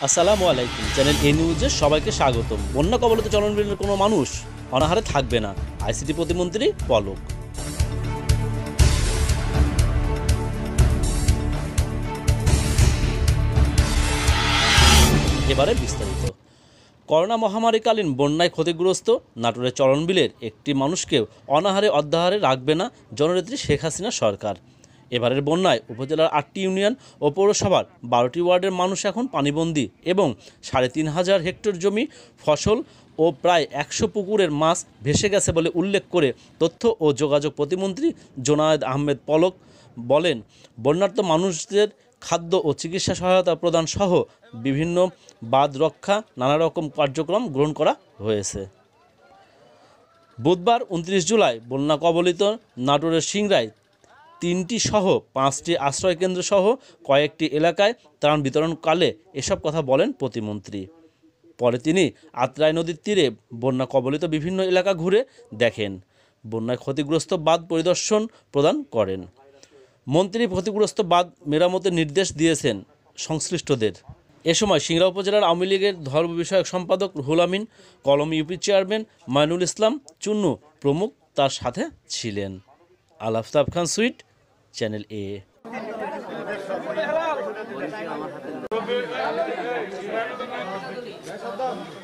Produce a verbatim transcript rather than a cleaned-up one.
আসসালামু আলাইকুম, চ্যানেল এ নিউজে সবাইকে স্বাগতম। বন্যা কবলিত চলনবিলের কোনো মানুষ অনাহারে থাকবে না, আইসিটি প্রতিমন্ত্রী পলক। এবারে বিস্তারিত। করোনা মহামারীকালীন বন্যায় ক্ষতিগ্রস্ত নাটোরের চলনবিলের একটি মানুষকেও অনাহারে অর্ধাহারে রাখবে না জননেত্রী শেখ হাসিনা সরকার। এবারের বন্যায় উপজেলার আটটি ইউনিয়ন ও পৌরসভার বারোটি ওয়ার্ডের মানুষ এখন পানিবন্দী এবং সাড়ে তিন হাজার হেক্টর জমি, ফসল ও প্রায় একশো পুকুরের মাছ ভেসে গেছে বলে উল্লেখ করে তথ্য ও যোগাযোগ প্রতিমন্ত্রী জোনায়েদ আহমেদ পলক বলেন, বন্যার্ত মানুষদের খাদ্য ও চিকিৎসা সহায়তা প্রদান সহ বিভিন্ন বাঁধ রক্ষা নানা রকম কার্যক্রম গ্রহণ করা হয়েছে। বুধবার উনত্রিশ জুলাই বন্যা কবলিত নাটোরের সিংড়ায় তিনটি সহ পাঁচটি আশ্রয়কেন্দ্র সহ কয়েকটি এলাকায় ত্রাণ বিতরণকালে এসব কথা বলেন প্রতিমন্ত্রী। পরে তিনি আত্রাই নদীর তীরে বন্যা কবলিত বিভিন্ন এলাকা ঘুরে দেখেন, বন্যায় ক্ষতিগ্রস্ত বাঁধ পরিদর্শন প্রদান করেন। মন্ত্রী ক্ষতিগ্রস্ত বাঁধ মেরামতের নির্দেশ দিয়েছেন সংশ্লিষ্টদের। এ সময় সিংড়া উপজেলার আওয়ামী লীগের ধর্ম বিষয়ক সম্পাদক রুহুল আমিন, কলম ইউপি চেয়ারম্যান মাইনুল ইসলাম চুন্নু প্রমুখ তার সাথে ছিলেন। আলাফতাব খান সুইট, চ্যানেল এ।